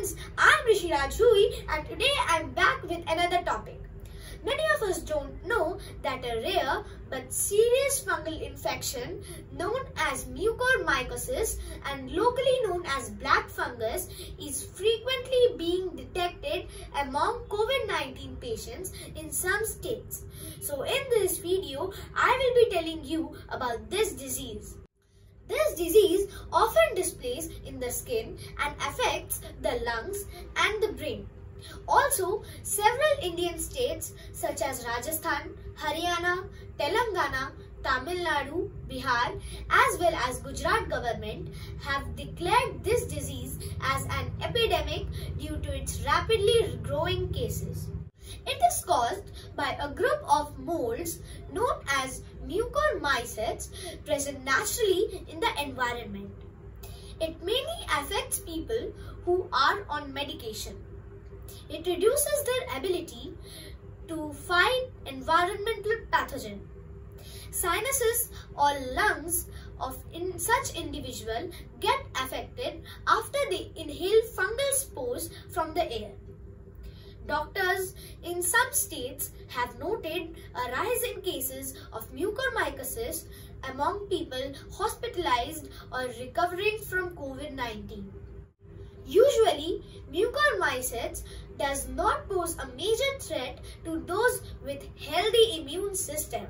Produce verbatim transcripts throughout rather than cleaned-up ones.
friends, I'm Rishi Raj Rui and today I'm back with another topic. Many of us don't know that a rare but serious fungal infection known as mucormycosis and locally known as black fungus is frequently being detected among COVID nineteen patients in some states. So in this video, I will be telling you about this disease. This disease often displays in the skin and affects the lungs and the brain. Also, several Indian states such as Rajasthan, Haryana, Telangana, Tamil Nadu, Bihar as well as Gujarat government have declared this disease as an epidemic due to its rapidly growing cases. It is caused by a group of molds known as mucormycetes present naturally in the environment. It mainly affects people who are on medication. It reduces their ability to fight environmental pathogen. Sinuses or lungs of in such individual get affected after they inhale fungal spores from the air. Doctors in some states have noted a rise in cases of mucormycosis among people hospitalized or recovering from COVID nineteen. Usually, mucormycetes does not pose a major threat to those with healthy immune system.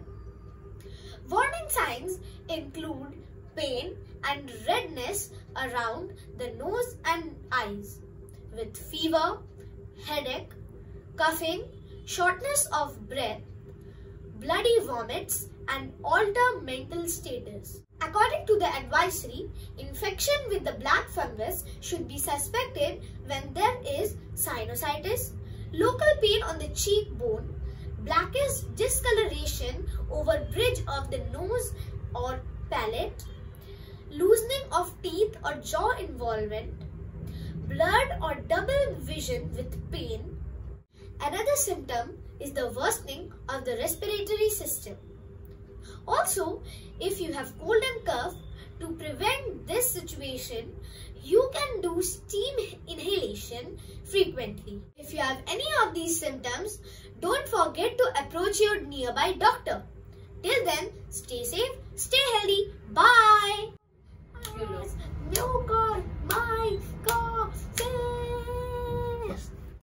Warning signs include pain and redness around the nose and eyes, with fever, headache, coughing, shortness of breath, bloody vomits, and altered mental status. According to the advisory, infection with the black fungus should be suspected when there is sinusitis, local pain on the cheekbone, blackish discoloration over bridge of the nose or palate, loosening of teeth or jaw involvement, blurred or double vision with pain. Another symptom is the worsening of the respiratory system. Also, if you have cold and cough, to prevent this situation, you can do steam inhalation frequently. If you have any of these symptoms, don't forget to approach your nearby doctor. Till then, stay safe, stay healthy. Bye.